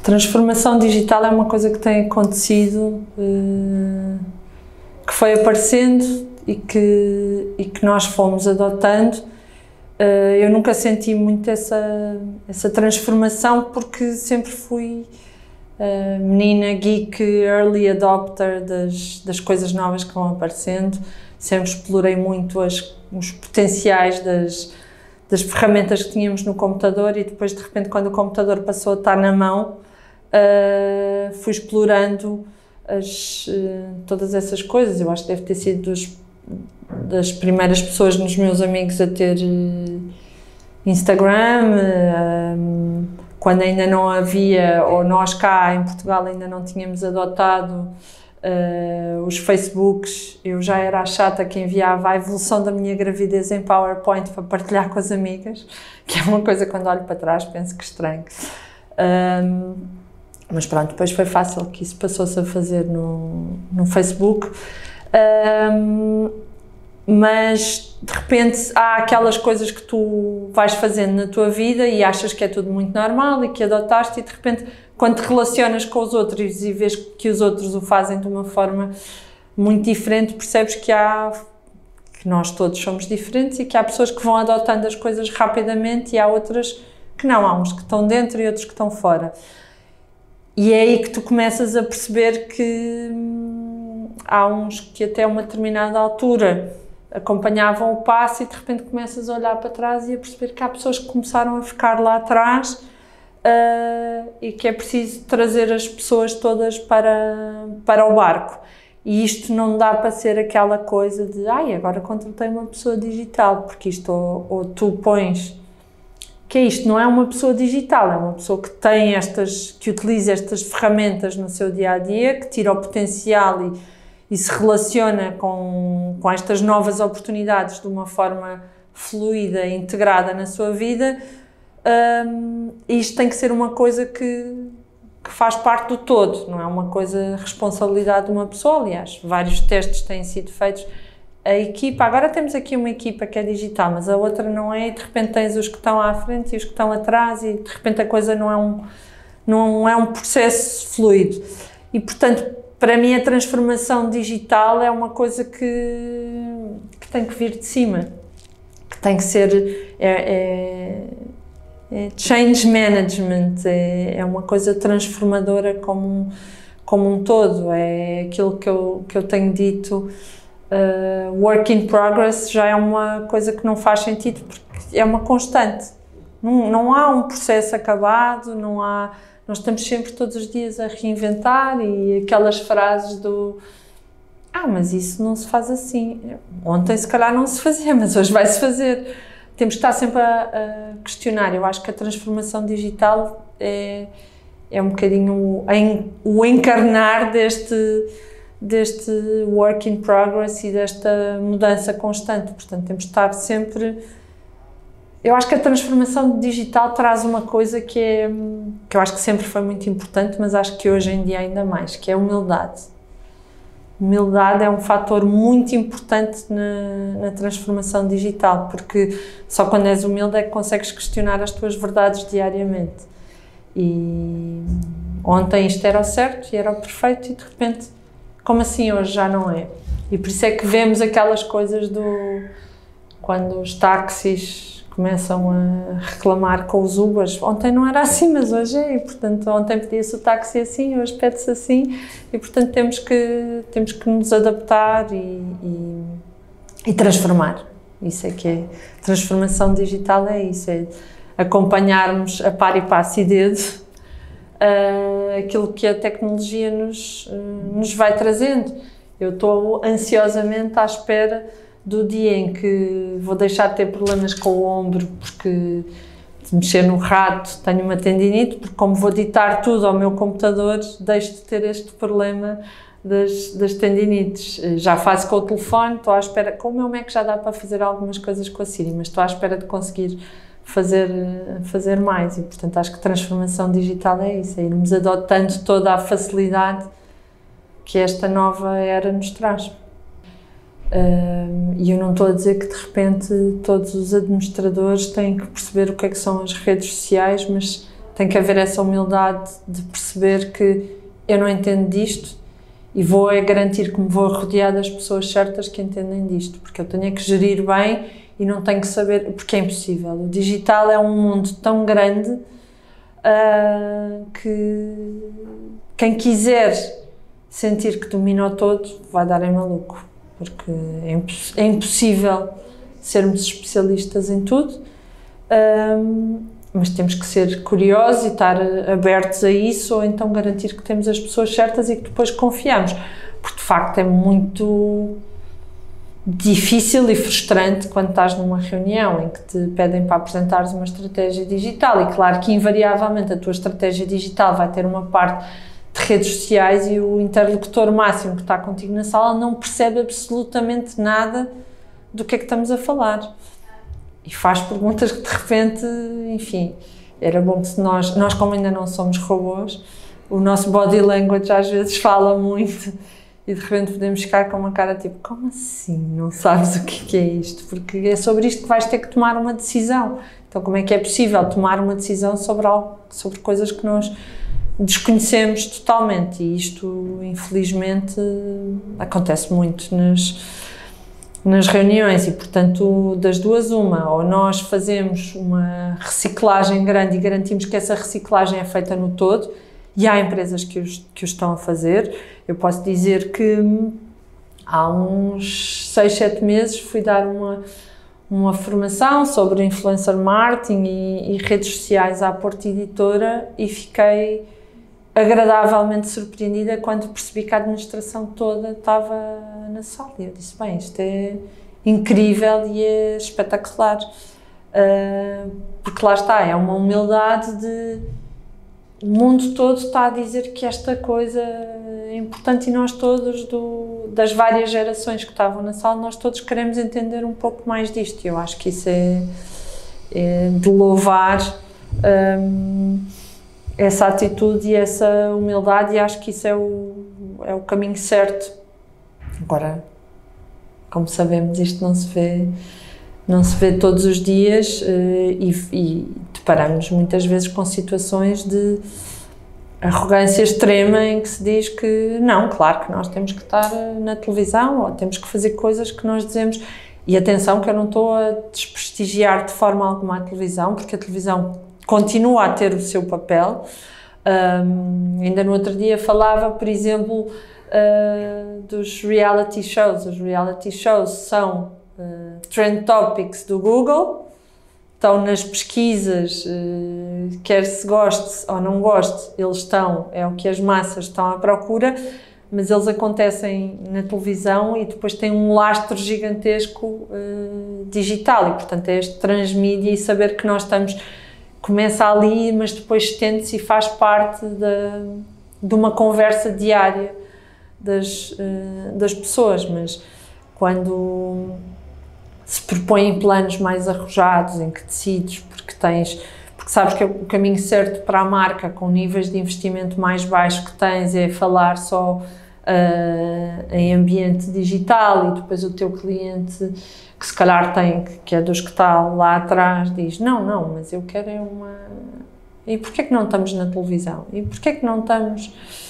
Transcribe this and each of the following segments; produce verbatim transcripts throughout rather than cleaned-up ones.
Transformação digital é uma coisa que tem acontecido, que foi aparecendo e que, e que nós fomos adotando. Eu nunca senti muito essa, essa transformação porque sempre fui menina geek, early adopter das, das coisas novas que vão aparecendo. Sempre explorei muito as, os potenciais das, das ferramentas que tínhamos no computador e depois, de repente, quando o computador passou a estar na mão, Uh, fui explorando as, uh, todas essas coisas. Eu acho que deve ter sido dos, das primeiras pessoas nos meus amigos a ter uh, Instagram, uh, quando ainda não havia, ou nós cá em Portugal ainda não tínhamos adotado uh, os Facebooks. Eu já era a chata que enviava a evolução da minha gravidez em PowerPoint para partilhar com as amigas, que é uma coisa, quando olho para trás, penso que estranho. Um, Mas pronto, depois foi fácil que isso passou-se a fazer no, no Facebook. Um, mas, de repente, há aquelas coisas que tu vais fazendo na tua vida e achas que é tudo muito normal e que adotaste, e de repente, quando te relacionas com os outros e vês que os outros o fazem de uma forma muito diferente, percebes que há... que nós todos somos diferentes e que há pessoas que vão adotando as coisas rapidamente e há outras que não. Há uns que estão dentro e outros que estão fora. E é aí que tu começas a perceber que hum, há uns que até uma determinada altura acompanhavam o passo e de repente começas a olhar para trás e a perceber que há pessoas que começaram a ficar lá atrás uh, e que é preciso trazer as pessoas todas para, para o barco. E isto não dá para ser aquela coisa de ai, agora contratei uma pessoa digital, porque isto ou, ou tu pões... que é isto, não é uma pessoa digital, é uma pessoa que tem estas, que utiliza estas ferramentas no seu dia-a-dia, que tira o potencial e, e se relaciona com, com estas novas oportunidades de uma forma fluida e integrada na sua vida. Um, isto tem que ser uma coisa que, que faz parte do todo, não é uma coisa, responsabilidade de uma pessoa. Aliás, vários testes têm sido feitos. A equipa, agora temos aqui uma equipa que é digital, mas a outra não é, e de repente tens os que estão à frente e os que estão atrás e de repente a coisa não é um, não é um processo fluido. E, portanto, para mim a transformação digital é uma coisa que, que tem que vir de cima, que tem que ser, é, é, é change management, é, é uma coisa transformadora como, como um todo, é aquilo que eu, que eu tenho dito. Uh, work in progress já é uma coisa que não faz sentido porque é uma constante, não, não há um processo acabado, não há, nós estamos sempre todos os dias a reinventar e aquelas frases do ah, mas isso não se faz assim, ontem se calhar não se fazia, mas hoje vai-se fazer. Temos que estar sempre a, a questionar. Eu acho que a transformação digital é, é um bocadinho o, o encarnar deste deste work in progress e desta mudança constante. Portanto, temos de estar sempre... Eu acho que a transformação digital traz uma coisa que é, que eu acho que sempre foi muito importante, mas acho que hoje em dia ainda mais, que é a humildade. Humildade é um fator muito importante na, na transformação digital, porque só quando és humilde é que consegues questionar as tuas verdades diariamente. E ontem isto era o certo e era o perfeito e de repente como assim hoje já não é? E por isso é que vemos aquelas coisas do... quando os táxis começam a reclamar com os Ubers. Ontem não era assim, mas hoje é. E, portanto, ontem pedia-se o táxi assim, hoje pede-se assim. E, portanto, temos que, temos que nos adaptar e, e, e transformar. Isso é que é. Transformação digital é isso, é acompanharmos a par e passo e dedo Uh, aquilo que a tecnologia nos, uh, nos vai trazendo. Eu estou ansiosamente à espera do dia em que vou deixar de ter problemas com o ombro porque de mexer no rato tenho uma tendinite, porque como vou ditar tudo ao meu computador, deixo de ter este problema das, das tendinites. Já faço com o telefone, estou à espera, com o meu Mac já dá para fazer algumas coisas com a Siri, mas estou à espera de conseguir fazer, fazer mais e, portanto, acho que transformação digital é isso, é irmos adotando toda a facilidade que esta nova era nos traz. Uh, e eu não estou a dizer que, de repente, todos os administradores têm que perceber o que é que são as redes sociais, mas tem que haver essa humildade de perceber que eu não entendo disto e vou é garantir que me vou rodear das pessoas certas que entendem disto, porque eu tenho é que gerir bem e não tenho que saber, porque é impossível. O digital é um mundo tão grande uh, que quem quiser sentir que domina o todo vai dar em maluco, porque é, imposs é impossível sermos especialistas em tudo, um, mas temos que ser curiosos e estar abertos a isso, ou então garantir que temos as pessoas certas e que depois confiamos, porque de facto é muito difícil e frustrante quando estás numa reunião em que te pedem para apresentares uma estratégia digital, e claro que invariavelmente a tua estratégia digital vai ter uma parte de redes sociais e o interlocutor máximo que está contigo na sala não percebe absolutamente nada do que é que estamos a falar e faz perguntas que de repente, enfim, era bom que se nós, nós como ainda não somos robôs, o nosso body language às vezes fala muito e de repente podemos ficar com uma cara tipo, como assim? Não sabes o que é isto? Porque é sobre isto que vais ter que tomar uma decisão. Então como é que é possível tomar uma decisão sobre algo, sobre coisas que nós desconhecemos totalmente? E isto, infelizmente, acontece muito nas, nas reuniões e, portanto, das duas uma, ou nós fazemos uma reciclagem grande e garantimos que essa reciclagem é feita no todo, e há empresas que, os, que o estão a fazer. Eu posso dizer que há uns seis, sete meses fui dar uma, uma formação sobre influencer marketing e, e redes sociais à Porta Editora e fiquei agradavelmente surpreendida quando percebi que a administração toda estava na sala. E eu disse, bem, isto é incrível e é espetacular. Uh, porque lá está, é uma humildade de... O mundo todo está a dizer que esta coisa é importante e nós todos, do, das várias gerações que estavam na sala, nós todos queremos entender um pouco mais disto. Eu acho que isso é, é de louvar um, essa atitude e essa humildade, e acho que isso é o, é o caminho certo. Agora, como sabemos, isto não se vê, não se vê todos os dias uh, e, e deparamos muitas vezes com situações de arrogância extrema em que se diz que não, claro que nós temos que estar na televisão ou temos que fazer coisas que nós dizemos. E atenção que eu não estou a desprestigiar de forma alguma a televisão, porque a televisão continua a ter o seu papel. Um, ainda no outro dia falava, por exemplo, uh, dos reality shows. Os reality shows são uh, trend topics do Google, estão nas pesquisas, uh, quer se goste ou não goste, eles estão, é o que as massas estão à procura, mas eles acontecem na televisão e depois têm um lastro gigantesco uh, digital, e portanto é este transmídia e saber que nós estamos, começa ali, mas depois estende-se e faz parte de, de uma conversa diária das, uh, das pessoas. Mas quando se propõem planos mais arrojados em que decides, porque tens, porque sabes que o caminho certo para a marca, com níveis de investimento mais baixos que tens, é falar só uh, em ambiente digital, e depois o teu cliente, que se calhar tem, que é dos que está lá atrás, diz, não, não, mas eu quero é uma... E porquê que não estamos na televisão? E porquê que não estamos...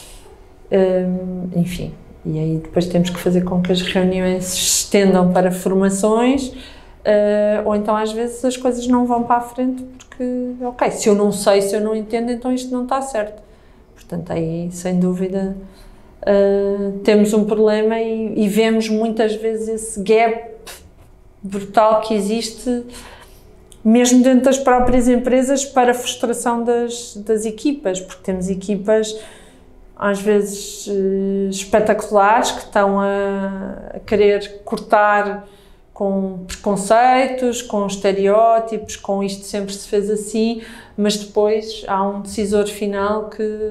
Um, enfim... E aí depois temos que fazer com que as reuniões se estendam para formações, uh, ou então às vezes as coisas não vão para a frente porque, ok, se eu não sei, se eu não entendo, então isto não está certo. Portanto, aí, sem dúvida, uh, temos um problema e, e vemos muitas vezes esse gap brutal que existe, mesmo dentro das próprias empresas, para a frustração das, das equipas, porque temos equipas às vezes uh, espetaculares, que estão a, a querer cortar com preconceitos, com estereótipos, com isto sempre se fez assim, mas depois há um decisor final que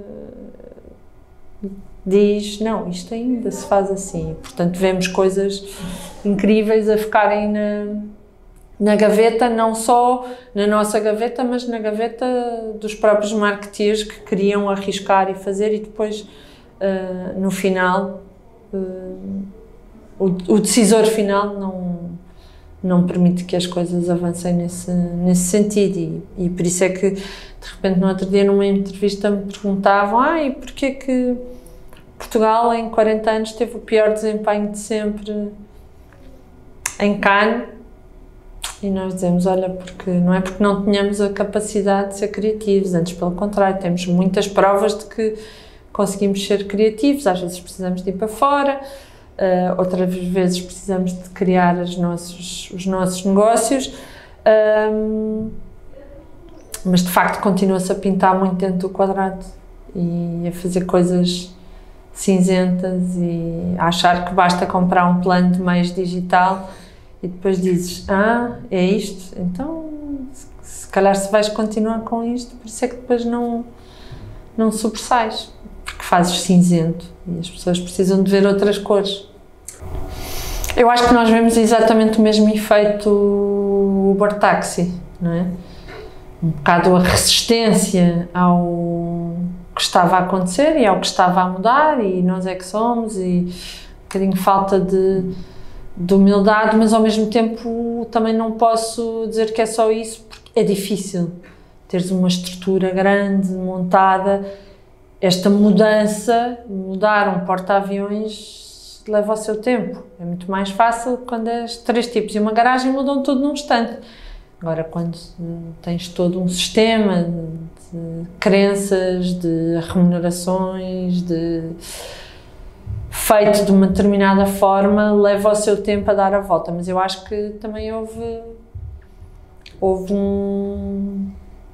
diz, não, isto ainda se faz assim. Portanto, vemos coisas incríveis a ficarem na, na gaveta, não só na nossa gaveta, mas na gaveta dos próprios marketeers que queriam arriscar e fazer, e depois, uh, no final, uh, o, o decisor final não, não permite que as coisas avancem nesse, nesse sentido e, e por isso é que de repente no outro dia numa entrevista me perguntavam ah, e porquê que Portugal em quarenta anos teve o pior desempenho de sempre em Cannes e nós dizemos, olha, porque não é porque não tenhamos a capacidade de ser criativos, antes pelo contrário, temos muitas provas de que conseguimos ser criativos, às vezes precisamos de ir para fora, uh, outras vezes precisamos de criar os nossos, os nossos negócios, um, mas de facto continua-se a pintar muito dentro do quadrado e a fazer coisas cinzentas e a achar que basta comprar um plano de meios digital e depois dizes, ah, é isto, então se, se calhar se vais continuar com isto, por isso é que depois não, não sobressais, porque fazes cinzento e as pessoas precisam de ver outras cores. Eu acho que nós vemos exatamente o mesmo efeito Uber Taxi, não é? Um bocado a resistência ao que estava a acontecer e ao que estava a mudar e nós é que somos e um bocadinho falta de de humildade, mas ao mesmo tempo também não posso dizer que é só isso, porque é difícil teres uma estrutura grande, montada, esta mudança, mudar um porta-aviões leva o seu tempo, é muito mais fácil quando és três tipos e uma garagem mudam tudo num instante. Agora quando tens todo um sistema de crenças, de remunerações, de feito de uma determinada forma, leva o seu tempo a dar a volta, mas eu acho que também houve, houve um,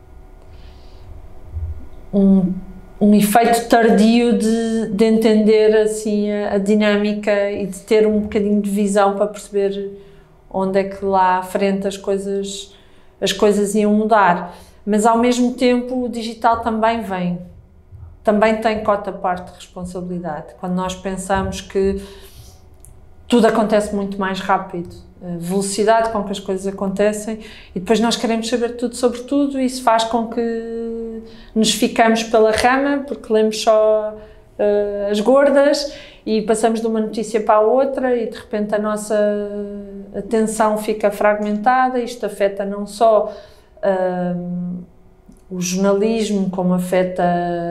um, um efeito tardio de, de entender assim a, a dinâmica e de ter um bocadinho de visão para perceber onde é que lá à frente as coisas, as coisas iam mudar, mas ao mesmo tempo o digital também vem. Também tem cota parte de responsabilidade. Quando nós pensamos que tudo acontece muito mais rápido, a velocidade com que as coisas acontecem e depois nós queremos saber tudo sobre tudo e isso faz com que nos ficamos pela rama porque lemos só uh, as gordas e passamos de uma notícia para a outra e de repente a nossa atenção fica fragmentada. Isto afeta não só uh, o jornalismo, como afeta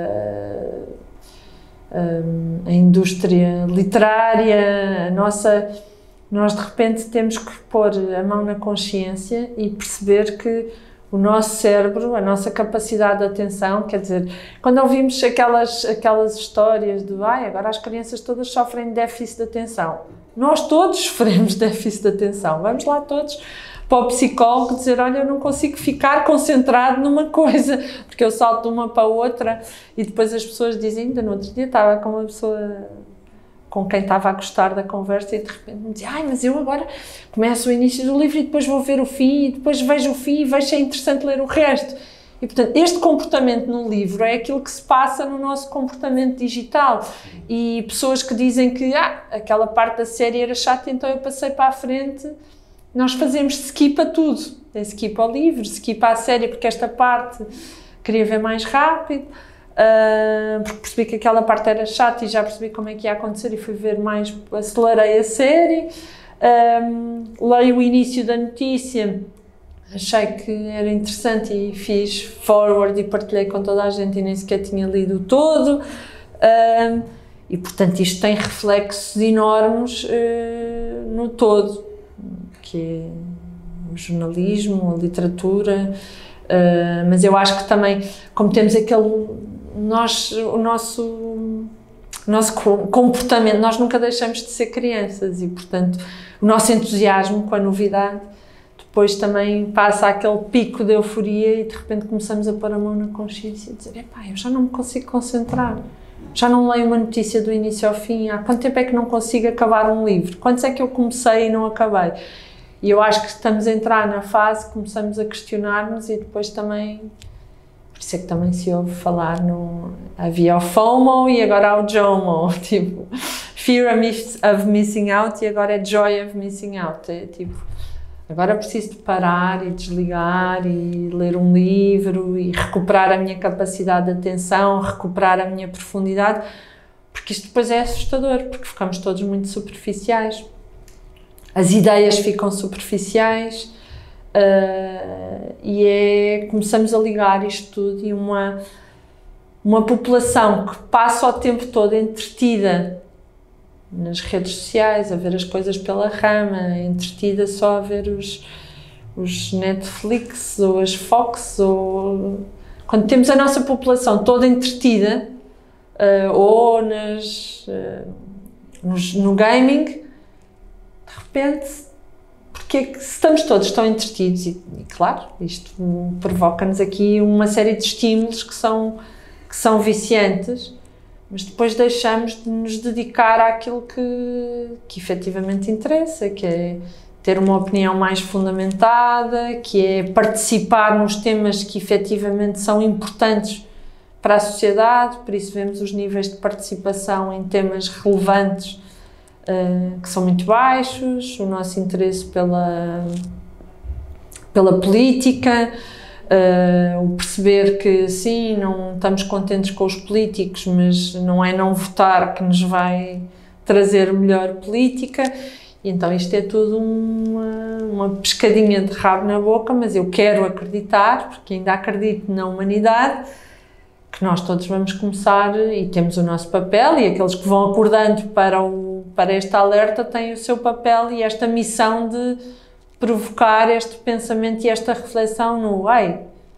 um, a indústria literária, a nossa... Nós, de repente, temos que pôr a mão na consciência e perceber que o nosso cérebro, a nossa capacidade de atenção, quer dizer, quando ouvimos aquelas, aquelas histórias de ai, agora as crianças todas sofrem de déficit de atenção. Nós todos sofremos de déficit de atenção. Vamos lá todos para o psicólogo dizer, olha, eu não consigo ficar concentrado numa coisa, porque eu salto de uma para a outra e depois as pessoas dizem, ainda no outro dia estava com uma pessoa com quem estava a gostar da conversa e de repente me dizia, ai, mas eu agora começo o início do livro e depois vou ver o fim e depois vejo o fim e vejo se é interessante ler o resto. E, portanto, este comportamento no livro é aquilo que se passa no nosso comportamento digital. E pessoas que dizem que, ah, aquela parte da série era chata, então eu passei para a frente. Nós fazemos skip a tudo, skip ao livro, skip à série, porque esta parte queria ver mais rápido, uh, porque percebi que aquela parte era chata e já percebi como é que ia acontecer e fui ver mais, acelerei a série, um, leio o início da notícia, achei que era interessante e fiz forward e partilhei com toda a gente e nem sequer tinha lido todo, um, e portanto isto tem reflexos enormes uh, no todo, que é o jornalismo, a literatura, uh, mas eu acho que também, como temos aquele, nós, o nosso, o nosso comportamento, nós nunca deixamos de ser crianças e, portanto, o nosso entusiasmo com a novidade, depois também passa aquele pico de euforia e de repente começamos a pôr a mão na consciência e dizer, epá, eu já não me consigo concentrar. Já não leio uma notícia do início ao fim, há quanto tempo é que não consigo acabar um livro? Quantos é que eu comecei e não acabei? E eu acho que estamos a entrar na fase que começamos a questionar-nos e depois também, por isso é que também se ouve falar no... Havia o FOMO e agora há o JOMO, tipo, Fear of Missing Out e agora é Joy of Missing Out, é tipo, agora preciso de parar e desligar e ler um livro e recuperar a minha capacidade de atenção, recuperar a minha profundidade, porque isto depois é assustador, porque ficamos todos muito superficiais. as ideias ficam superficiais uh, e é, começamos a ligar isto tudo e uma, uma população que passa o tempo todo entretida nas redes sociais, a ver as coisas pela rama, entretida só a ver os, os Netflix ou as Fox, ou... quando temos a nossa população toda entretida, uh, ou nas, uh, nos, no gaming, de repente, porque é que se estamos todos tão entretidos, e, e claro, isto provoca-nos aqui uma série de estímulos que são, que são viciantes, mas depois deixamos de nos dedicar àquilo que, que efetivamente interessa, que é ter uma opinião mais fundamentada, que é participar nos temas que efetivamente são importantes para a sociedade. Por isso vemos os níveis de participação em temas relevantes uh, que são muito baixos, o nosso interesse pela, pela política, Uh, o perceber que sim, não estamos contentes com os políticos, mas não é não votar que nos vai trazer melhor política, e então isto é tudo uma, uma pescadinha de rabo na boca, mas eu quero acreditar, porque ainda acredito na humanidade, que nós todos vamos começar e temos o nosso papel, e aqueles que vão acordando para, o, para esta alerta têm o seu papel e esta missão de provocar este pensamento e esta reflexão no ai,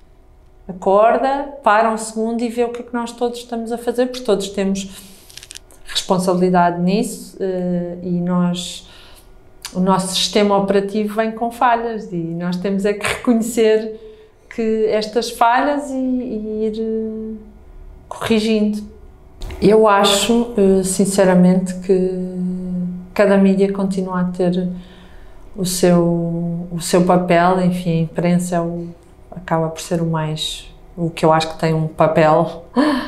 acorda, para um segundo e vê o que é que nós todos estamos a fazer, porque todos temos responsabilidade nisso, e nós, o nosso sistema operativo vem com falhas e nós temos é que reconhecer que estas falhas e, e ir corrigindo. Eu acho, sinceramente, que cada mídia continua a ter o seu, o seu papel, enfim, a imprensa é o, acaba por ser o mais, o que eu acho que tem um papel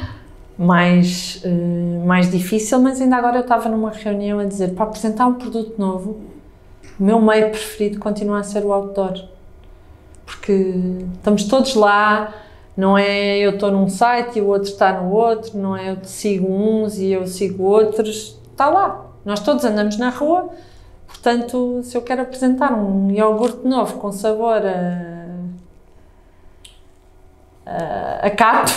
mais, uh, mais difícil, mas ainda agora eu estava numa reunião a dizer, para apresentar um produto novo, o meu meio preferido continua a ser o outdoor, porque estamos todos lá, não é eu estou num site e o outro está no outro, não é eu sigo uns e eu sigo outros, está lá, nós todos andamos na rua. Portanto, se eu quero apresentar um iogurte novo com sabor a, a, a cato,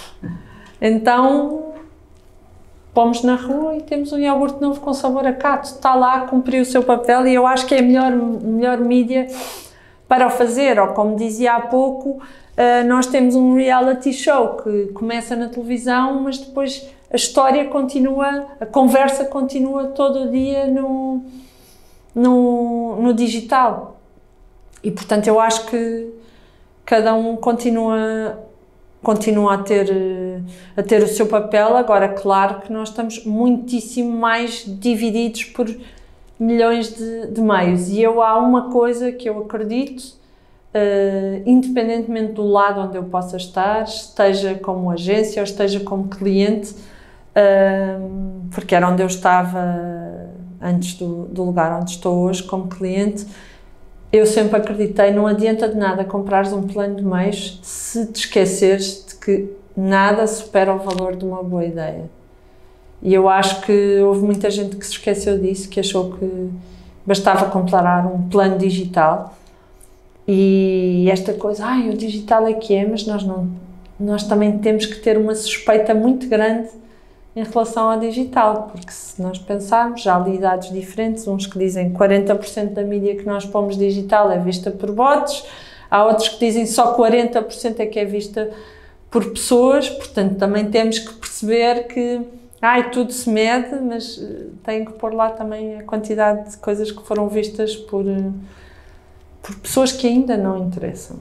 então pomos na rua e temos um iogurte novo com sabor a cato. Está lá, cumpriu o seu papel e eu acho que é a melhor, melhor mídia para o fazer. Ou como dizia há pouco, nós temos um reality show que começa na televisão, mas depois a história continua, a conversa continua todo o dia no... No, no digital, e portanto eu acho que cada um continua, continua a ter, a ter o seu papel. Agora, claro que nós estamos muitíssimo mais divididos por milhões de, de meios, e eu há uma coisa que eu acredito, uh, independentemente do lado onde eu possa estar, esteja como agência ou esteja como cliente, uh, porque era onde eu estava antes do, do lugar onde estou hoje como cliente, eu sempre acreditei, não adianta de nada comprares um plano de meios se te esqueceres de que nada supera o valor de uma boa ideia. E eu acho que houve muita gente que se esqueceu disso, que achou que bastava comprar um plano digital, e esta coisa, ai, o digital é que é, mas nós, não, nós também temos que ter uma suspeita muito grande em relação ao digital, porque se nós pensarmos, já há ali dados diferentes, uns que dizem que quarenta por cento da mídia que nós pomos digital é vista por bots, há outros que dizem só quarenta por cento é que é vista por pessoas, portanto também temos que perceber que, ai, tudo se mede, mas tem que pôr lá também a quantidade de coisas que foram vistas por, por pessoas que ainda não interessam.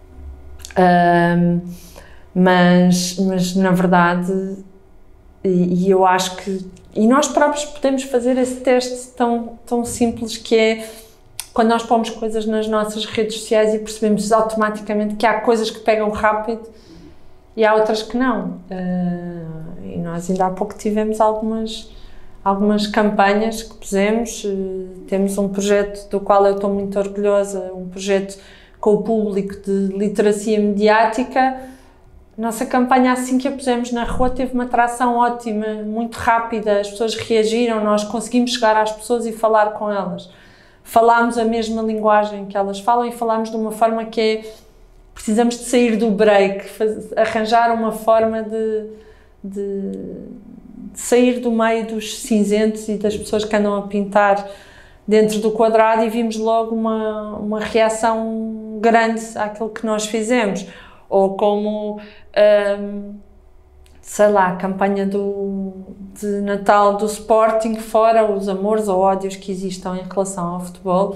Um, mas, mas, na verdade, E, e eu acho que, e nós próprios podemos fazer esse teste tão, tão simples, que é quando nós pomos coisas nas nossas redes sociais e percebemos automaticamente que há coisas que pegam rápido e há outras que não. Uh, e nós ainda há pouco tivemos algumas, algumas campanhas que pusemos, uh, temos um projeto do qual eu estou muito orgulhosa, um projeto com o público de literacia mediática. Nossa campanha, assim que a pusemos na rua, teve uma atração ótima, muito rápida, as pessoas reagiram, nós conseguimos chegar às pessoas e falar com elas. falámos a mesma linguagem que elas falam e falámos de uma forma que é, precisamos de sair do break, faz, arranjar uma forma de, de, de sair do meio dos cinzentos e das pessoas que andam a pintar dentro do quadrado, e vimos logo uma, uma reação grande àquilo que nós fizemos. Ou como, hum, sei lá, a campanha do, de Natal do Sporting, fora os amores ou ódios que existam em relação ao futebol.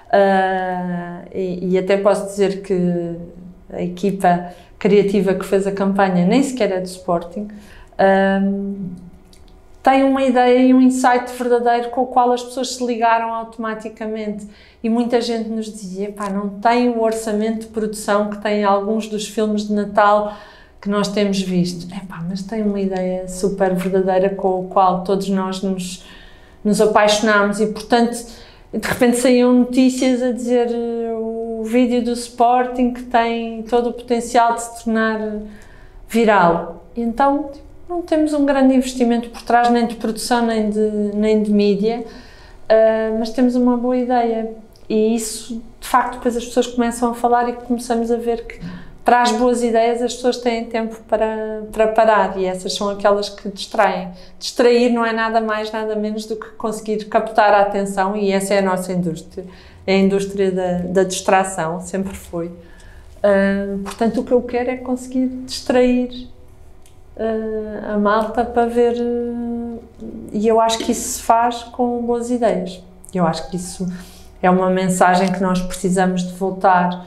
Uh, e, e até posso dizer que a equipa criativa que fez a campanha nem sequer é do Sporting, um, tem uma ideia e um insight verdadeiro com o qual as pessoas se ligaram automaticamente, e muita gente nos dizia, pá, não tem o orçamento de produção que tem alguns dos filmes de Natal que nós temos visto, é pá, mas tem uma ideia super verdadeira com o qual todos nós nos, nos apaixonámos, e portanto de repente saíam notícias a dizer o vídeo do Sporting que tem todo o potencial de se tornar viral. E então não temos um grande investimento por trás, nem de produção, nem de, nem de mídia, uh, mas temos uma boa ideia. E isso, de facto, depois as pessoas começam a falar e começamos a ver que para as boas ideias as pessoas têm tempo para, para parar, e essas são aquelas que distraem. Distrair não é nada mais, nada menos do que conseguir captar a atenção, e essa é a nossa indústria, é a indústria da, da distração, sempre foi. Uh, portanto, o que eu quero é conseguir distrair uh, a malta para ver, uh, e eu acho que isso se faz com boas ideias. Eu acho que isso é uma mensagem que nós precisamos de voltar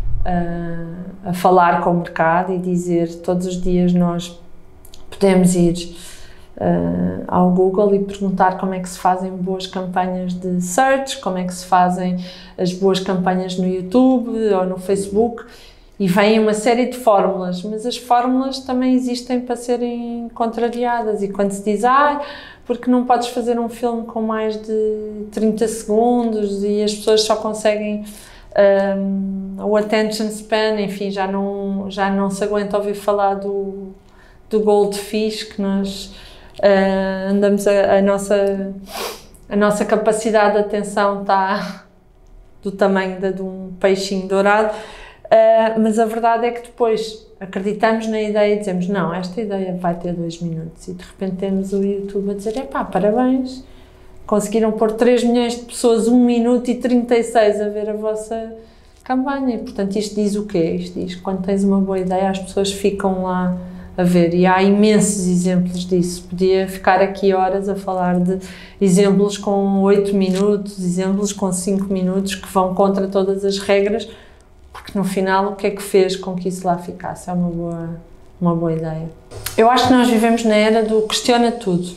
uh, a falar com o mercado e dizer, todos os dias nós podemos ir uh, ao Google e perguntar como é que se fazem boas campanhas de search, como é que se fazem as boas campanhas no YouTube ou no Facebook, e vem uma série de fórmulas, mas as fórmulas também existem para serem contrariadas, e quando se diz, ah, porque não podes fazer um filme com mais de trinta segundos e as pessoas só conseguem um, o attention span, enfim, já não, já não se aguenta ouvir falar do, do goldfish, que nós uh, andamos, a, a, nossa, a nossa capacidade de atenção está do tamanho de, de um peixinho dourado, uh, mas a verdade é que depois acreditamos na ideia e dizemos, não, esta ideia vai ter dois minutos, e de repente temos o YouTube a dizer, epá, parabéns, conseguiram pôr três milhões de pessoas, um minuto e trinta e seis a ver a vossa campanha. E, portanto, isto diz o quê? Isto diz que quando tens uma boa ideia, as pessoas ficam lá a ver, e há imensos exemplos disso. Podia ficar aqui horas a falar de exemplos com oito minutos, exemplos com cinco minutos, que vão contra todas as regras, porque no final o que é que fez com que isso lá ficasse? É uma boa, uma boa ideia. Eu acho que nós vivemos na era do questiona tudo.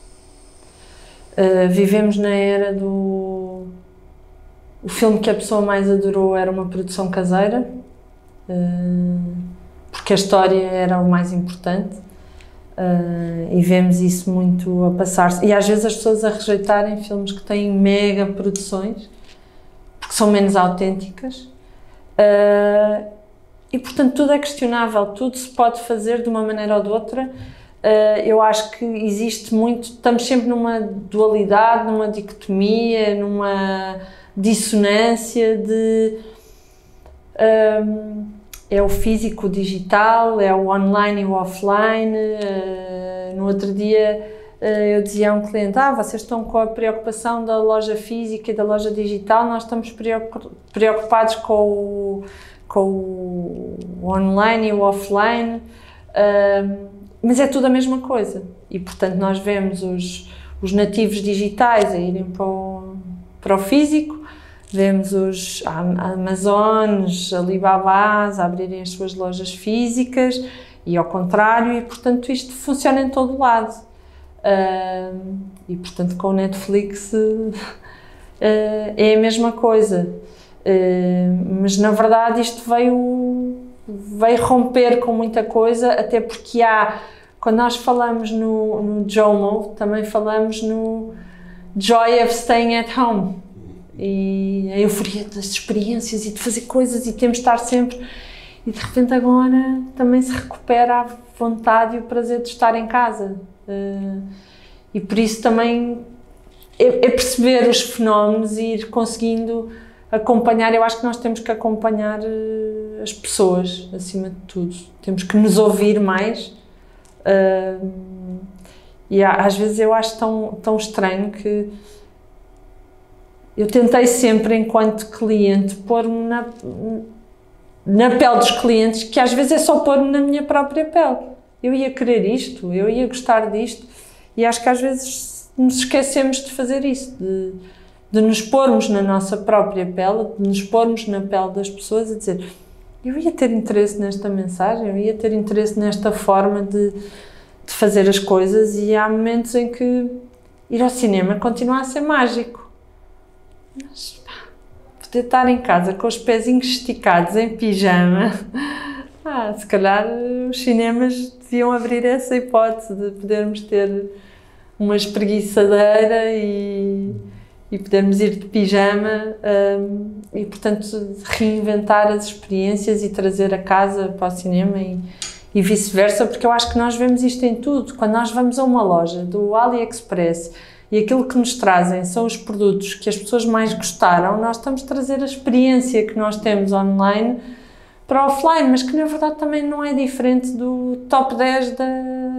Uh, vivemos na era do... O filme que a pessoa mais adorou era uma produção caseira, uh, porque a história era o mais importante, uh, e vemos isso muito a passar-se. E às vezes as pessoas a rejeitarem filmes que têm mega produções, porque são menos autênticas. Uh, e portanto tudo é questionável, tudo se pode fazer de uma maneira ou de outra. Uh, eu acho que existe muito, estamos sempre numa dualidade, numa dicotomia, numa dissonância de um, é o físico, o digital, é o online e o offline. Uh, no outro dia uh, eu dizia a um cliente, ah, vocês estão com a preocupação da loja física e da loja digital, nós estamos preocupados com o, com o online e o offline, uh, mas é tudo a mesma coisa, e portanto nós vemos os, os nativos digitais a irem para o, para o físico, vemos os Amazones, Alibabás a abrirem as suas lojas físicas, e ao contrário, e portanto isto funciona em todo lado. Uh, e portanto com o Netflix uh, é a mesma coisa, uh, mas na verdade isto veio, veio romper com muita coisa, até porque há, quando nós falamos no, no JOMO, também falamos no Joy of Staying at Home, e a euforia das experiências e de fazer coisas, e temos de estar sempre, e de repente agora também se recupera a vontade e o prazer de estar em casa. Uh, e por isso também é, é perceber os fenómenos e ir conseguindo acompanhar. Eu acho que nós temos que acompanhar uh, as pessoas, acima de tudo. Temos que nos ouvir mais. Uh, e há, às vezes eu acho tão, tão estranho que eu tentei sempre, enquanto cliente, pôr-me na, na pele dos clientes, que às vezes é só pôr-me na minha própria pele. Eu ia querer isto, eu ia gostar disto, e acho que às vezes nos esquecemos de fazer isso, de, de nos pormos na nossa própria pele, de nos pormos na pele das pessoas e dizer, eu ia ter interesse nesta mensagem, eu ia ter interesse nesta forma de, de fazer as coisas, e há momentos em que ir ao cinema continua a ser mágico. Mas poder estar em casa com os pezinhos esticados em pijama, ah, se calhar os cinemas deviam abrir essa hipótese de podermos ter uma espreguiçadeira e, e podermos ir de pijama um, e, portanto, reinventar as experiências e trazer a casa para o cinema e, e vice-versa, porque eu acho que nós vemos isto em tudo. Quando nós vamos a uma loja do AliExpress e aquilo que nos trazem são os produtos que as pessoas mais gostaram, nós estamos a trazer a experiência que nós temos online para offline, mas que na verdade também não é diferente do top dez da,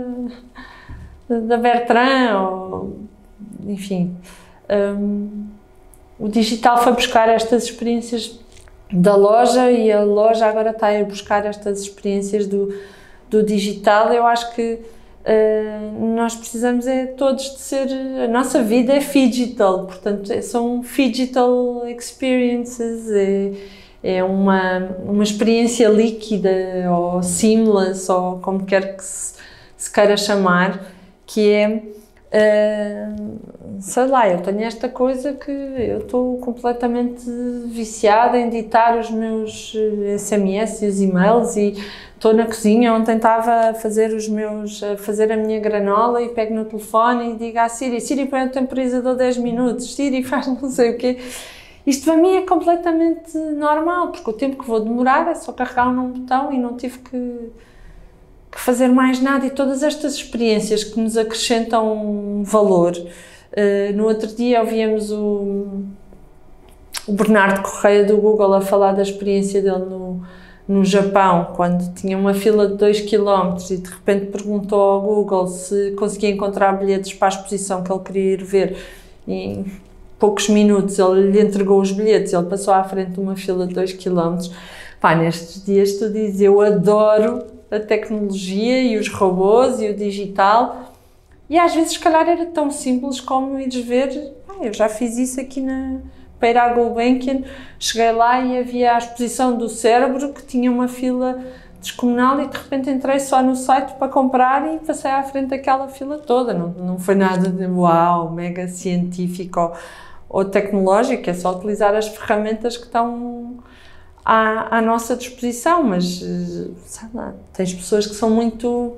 da Bertrand, ou, enfim. Um, o digital foi buscar estas experiências da loja e a loja agora está a buscar estas experiências do, do digital. Eu acho que Uh, nós precisamos é todos de ser, a nossa vida é phygital, portanto é, são phygital experiences, é, é uma, uma experiência líquida ou seamless, ou como quer que se, se queira chamar, que é, uh, sei lá, eu tenho esta coisa que eu estou completamente viciada em editar os meus S M S e os e-mails, e estou na cozinha, ontem estava a fazer os meus, a fazer a minha granola e pego no telefone e digo à Siri, Siri põe o temporizador dez minutos, Siri faz não sei o quê. Isto para mim é completamente normal, porque o tempo que vou demorar é só carregar num botão e não tive que, que fazer mais nada, e todas estas experiências que nos acrescentam valor. Uh, no outro dia ouvíamos o, o Bernardo Correia do Google a falar da experiência dele no no Japão, quando tinha uma fila de dois quilómetros e de repente perguntou ao Google se conseguia encontrar bilhetes para a exposição que ele queria ir ver. E em poucos minutos ele lhe entregou os bilhetes, ele passou à frente de uma fila de dois quilómetros. Pá, nestes dias tu dizes, eu adoro a tecnologia e os robôs e o digital, e às vezes se calhar era tão simples como ires ver, ah, eu já fiz isso aqui na... para ir à Gulbenkian, cheguei lá e havia a exposição do cérebro, que tinha uma fila descomunal, e de repente entrei só no site para comprar e passei à frente daquela fila toda. Não, não foi nada de uau, mega científico ou, ou tecnológico, é só utilizar as ferramentas que estão à, à nossa disposição, mas sei lá, tens pessoas que são muito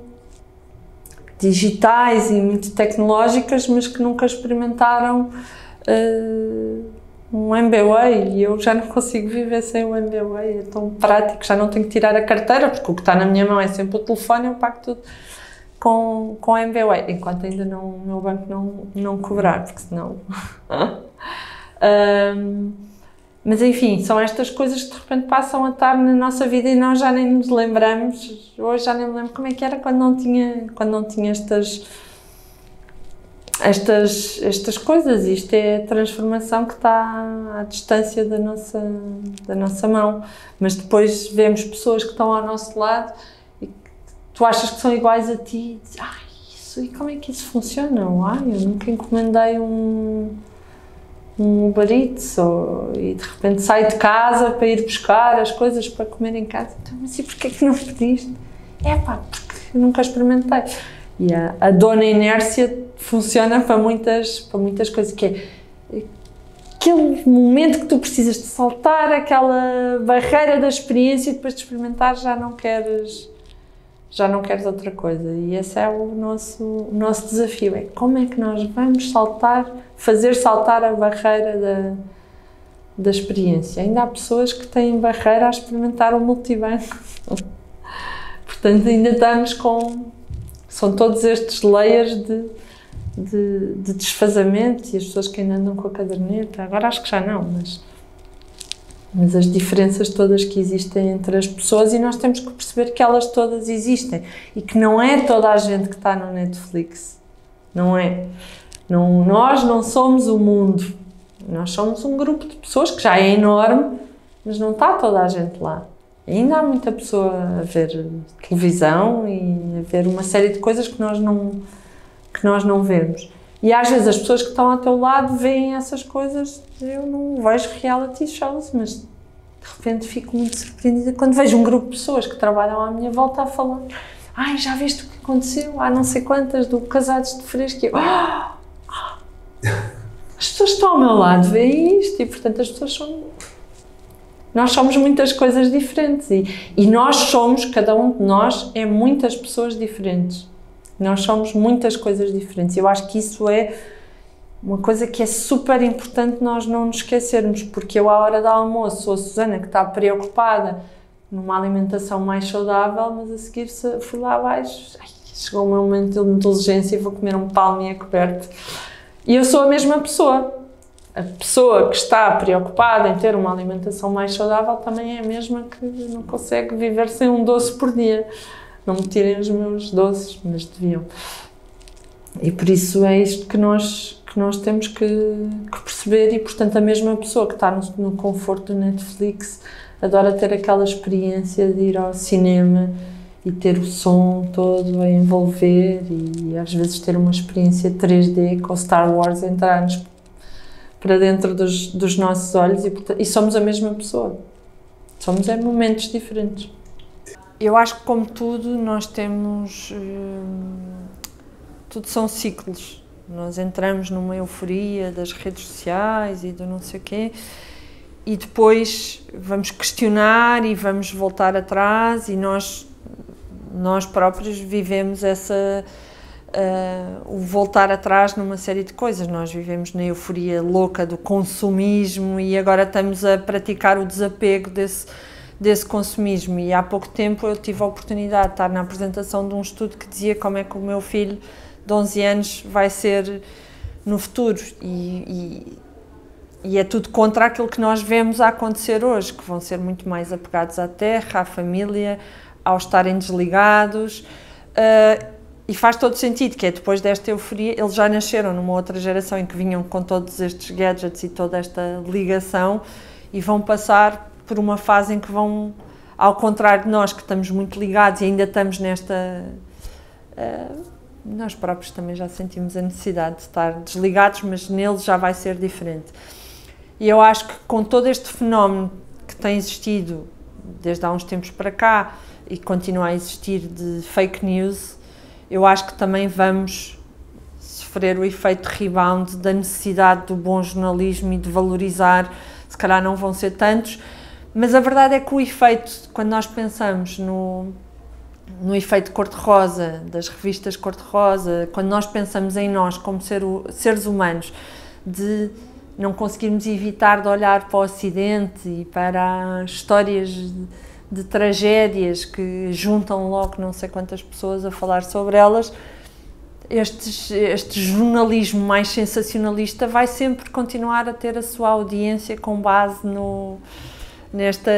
digitais e muito tecnológicas, mas que nunca experimentaram uh, um M B W A, e eu já não consigo viver sem o M B W A, é tão prático, já não tenho que tirar a carteira, porque o que está na minha mão é sempre o telefone, eu pago tudo com, com o M B W A, enquanto ainda não, o meu banco não, não cobrar, porque senão... um, mas enfim, são estas coisas que de repente passam a estar na nossa vida e nós já nem nos lembramos. Hoje já nem me lembro como é que era quando não tinha, quando não tinha estas... Estas, estas coisas. Isto é a transformação que está à distância da nossa, da nossa mão, mas depois vemos pessoas que estão ao nosso lado e que tu achas que são iguais a ti e dizes, ai, isso, e como é que isso funciona? Ai, eu nunca encomendei um, um Uber Eats, ou, e de repente saio de casa para ir buscar as coisas para comer em casa. Então, mas e porquê que não pediste? É pá, porque eu nunca experimentei. E a, a dona inércia funciona para muitas, para muitas coisas, que é aquele momento que tu precisas de saltar aquela barreira da experiência e depois de experimentar já não queres, já não queres outra coisa. E esse é o nosso, o nosso desafio, é como é que nós vamos saltar, fazer saltar a barreira da, da experiência. Ainda há pessoas que têm barreira a experimentar o multibanco. Portanto, ainda estamos com... São todos estes layers de, de, de desfazamento e as pessoas que ainda andam com a caderneta, agora acho que já não, mas, mas as diferenças todas que existem entre as pessoas, e nós temos que perceber que elas todas existem e que não é toda a gente que está no Netflix, não é? Não, nós não somos o mundo, nós somos um grupo de pessoas que já é enorme, mas não está toda a gente lá. Ainda há muita pessoa a ver televisão e a ver uma série de coisas que nós não, que nós não vemos. E às vezes as pessoas que estão ao teu lado veem essas coisas. Eu não vejo reality shows, mas de repente fico muito surpreendida quando vejo um grupo de pessoas que trabalham à minha volta a falar: ai, já viste o que aconteceu? Há não sei quantas do Casados de Fresco. Eu, oh! As pessoas que estão ao meu lado veem isto e, portanto, as pessoas são... Nós somos muitas coisas diferentes e, e nós somos, cada um de nós é muitas pessoas diferentes. Nós somos muitas coisas diferentes. Eu acho que isso é uma coisa que é super importante nós não nos esquecermos, porque eu, à hora do almoço, sou a Susana que está preocupada numa alimentação mais saudável, mas a seguir fui lá abaixo, ai, chegou o meu momento de inteligência e vou comer um palmito coberto. E eu sou a mesma pessoa. A pessoa que está preocupada em ter uma alimentação mais saudável também é a mesma que não consegue viver sem um doce por dia. Não me tirem os meus doces, mas deviam. E por isso é isto que nós, que nós temos que, que perceber, e portanto a mesma pessoa que está no, no conforto do Netflix adora ter aquela experiência de ir ao cinema e ter o som todo a envolver e às vezes ter uma experiência três D com o Star Wars entrar-nos para dentro dos, dos nossos olhos e, e somos a mesma pessoa. Somos em momentos diferentes. Eu acho que, como tudo, nós temos... Hum, tudo são ciclos. Nós entramos numa euforia das redes sociais e do não sei o quê e depois vamos questionar e vamos voltar atrás e nós, nós próprios vivemos essa... Uh, o voltar atrás numa série de coisas. Nós vivemos na euforia louca do consumismo e agora estamos a praticar o desapego desse, desse consumismo. E há pouco tempo eu tive a oportunidade de estar na apresentação de um estudo que dizia como é que o meu filho de onze anos vai ser no futuro e, e, e é tudo contra aquilo que nós vemos a acontecer hoje, que vão ser muito mais apegados à terra, à família, ao estarem desligados. Uh, E faz todo sentido, que é depois desta euforia, eles já nasceram numa outra geração em que vinham com todos estes gadgets e toda esta ligação e vão passar por uma fase em que vão, ao contrário de nós, que estamos muito ligados e ainda estamos nesta... Uh, nós próprios também já sentimos a necessidade de estar desligados, mas neles já vai ser diferente. E eu acho que com todo este fenómeno que tem existido desde há uns tempos para cá e continua a existir de fake news, eu acho que também vamos sofrer o efeito de rebound da necessidade do bom jornalismo e de valorizar, se calhar não vão ser tantos, mas a verdade é que o efeito, quando nós pensamos no, no efeito cor-de-rosa, das revistas cor-de-rosa, quando nós pensamos em nós como ser, seres humanos, de não conseguirmos evitar de olhar para o Ocidente e para as histórias de, de tragédias que juntam logo não sei quantas pessoas a falar sobre elas, este, este jornalismo mais sensacionalista vai sempre continuar a ter a sua audiência com base no, nesta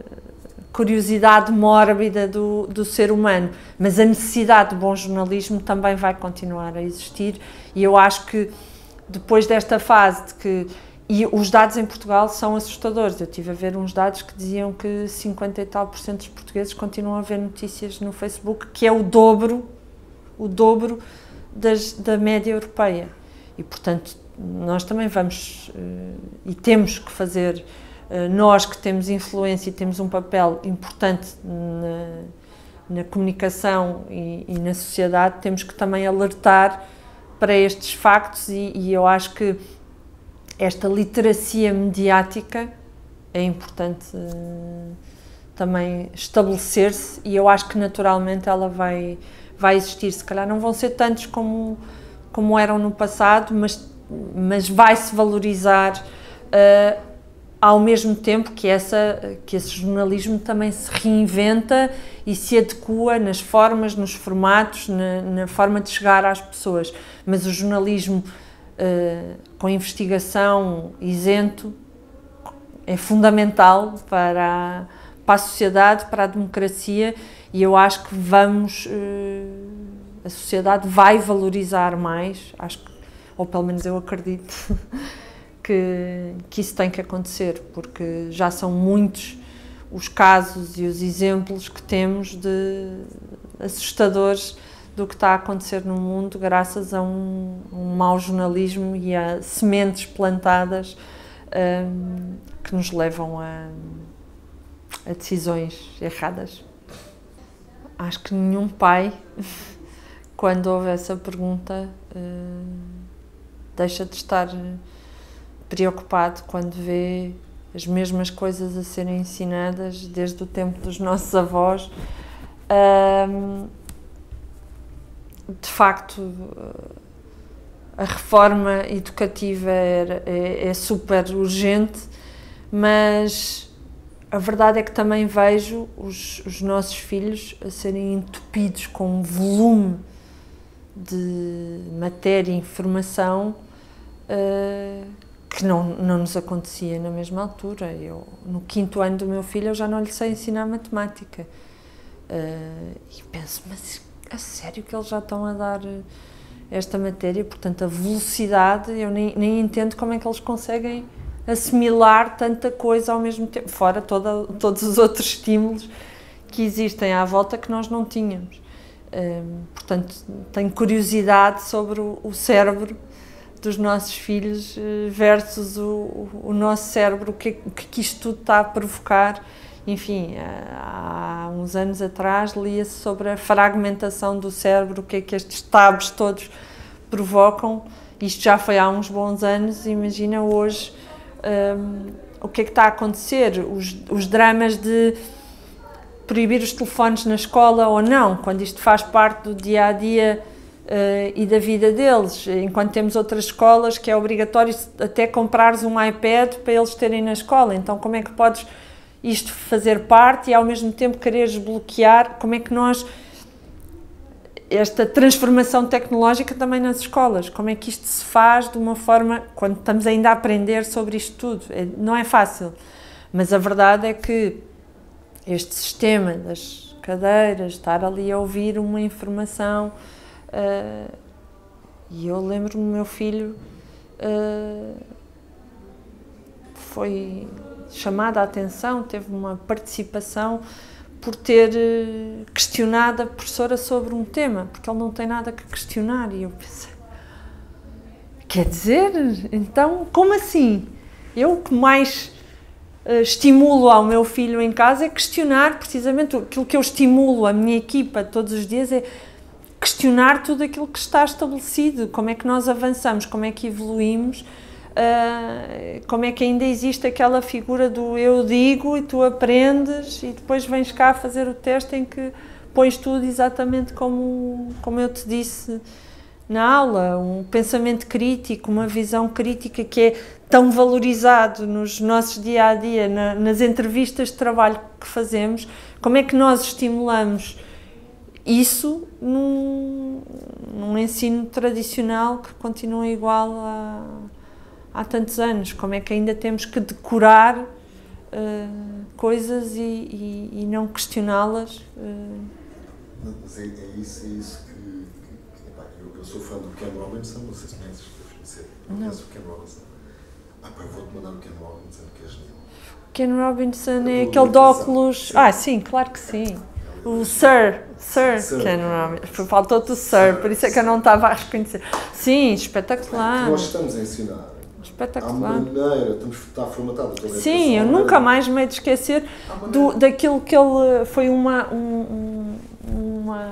curiosidade mórbida do, do ser humano, mas a necessidade de bom jornalismo também vai continuar a existir e eu acho que depois desta fase de que e os dados em Portugal são assustadores. Eu estive a ver uns dados que diziam que cinquenta e tal por cento dos portugueses continuam a ver notícias no Facebook, que é o dobro, o dobro das, da média europeia. E, portanto, nós também vamos uh, e temos que fazer, uh, nós que temos influência e temos um papel importante na, na comunicação e, e na sociedade, temos que também alertar para estes factos e, e eu acho que esta literacia mediática é importante uh, também estabelecer-se e eu acho que naturalmente ela vai, vai existir. Se calhar não vão ser tantos como, como eram no passado, mas, mas vai-se valorizar uh, ao mesmo tempo que, essa, que esse jornalismo também se reinventa e se adequa nas formas, nos formatos, na, na forma de chegar às pessoas. Mas o jornalismo uh, com investigação isento é fundamental para a, para a sociedade, para a democracia, e eu acho que vamos, uh, a sociedade vai valorizar mais, acho que, ou pelo menos eu acredito, que, que isso tem que acontecer, porque já são muitos os casos e os exemplos que temos de assustadores do que está a acontecer no mundo graças a um, um mau jornalismo e a sementes plantadas um, que nos levam a, a decisões erradas. Acho que nenhum pai, quando ouve essa pergunta, uh, deixa de estar preocupado quando vê as mesmas coisas a serem ensinadas desde o tempo dos nossos avós. Um, de facto, a reforma educativa é, é, é super urgente, mas a verdade é que também vejo os, os nossos filhos a serem entupidos com um volume de matéria e informação uh, que não, não nos acontecia na mesma altura. Eu, no quinto ano do meu filho, eu já não lhe sei ensinar matemática. Uh, e penso, mas a sério que eles já estão a dar esta matéria? Portanto, a velocidade, eu nem, nem entendo como é que eles conseguem assimilar tanta coisa ao mesmo tempo, fora toda, todos os outros estímulos que existem à volta que nós não tínhamos. Uh, portanto, tenho curiosidade sobre o, o cérebro dos nossos filhos versus o, o nosso cérebro, o que, o que isto tudo está a provocar. Enfim, há uns anos atrás lia-se sobre a fragmentação do cérebro, o que é que estes tabs todos provocam. Isto já foi há uns bons anos, imagina hoje um, o que é que está a acontecer, os, os dramas de proibir os telefones na escola ou não, quando isto faz parte do dia-a-dia Uh, e da vida deles, enquanto temos outras escolas que é obrigatório até comprares um iPad para eles terem na escola. Então como é que podes isto fazer parte e ao mesmo tempo quereres bloquear? Como é que nós, esta transformação tecnológica também nas escolas, como é que isto se faz de uma forma, quando estamos ainda a aprender sobre isto tudo? É, não é fácil, mas a verdade é que este sistema das cadeiras, estar ali a ouvir uma informação. Uh, e eu lembro-me, o meu filho uh, foi chamado a atenção, teve uma participação por ter uh, questionado a professora sobre um tema, porque ele não tem nada que questionar. E eu pensei, quer dizer, então, como assim? Eu o que mais uh, estimulo ao meu filho em casa é questionar, precisamente aquilo que eu estimulo a minha equipa todos os dias é questionar tudo aquilo que está estabelecido, como é que nós avançamos, como é que evoluímos, uh, como é que ainda existe aquela figura do eu digo e tu aprendes e depois vens cá fazer o teste em que pões tudo exatamente como, como eu te disse na aula, um pensamento crítico, uma visão crítica que é tão valorizado nos nossos dia-a-dia, na, nas entrevistas de trabalho que fazemos. Como é que nós estimulamos isso num, num ensino tradicional que continua igual a, há tantos anos? Como é que ainda temos que decorar uh, coisas e, e, e não questioná-las? Uh. Mas é, é isso, é isso que, que, que epá, eu, eu sou fã do Ken Robinson, não sei se conheces, não conheces o Ken Robinson. Ah pá, eu vou-te mandar o Ken Robinson, que é genial. Ken Robinson é aquele de óculos... Ah, sim, claro que sim. O Sir, Sir, Sir. Ken Robinson, faltou-te o Sir, por isso é que eu não estava a reconhecer. Sim, espetacular. Que nós estamos a ensinar. Espetacular. Há maneira, estamos, está formatado. Sim, eu nunca mais me hei de esquecer do, daquilo que ele foi uma, um, uma,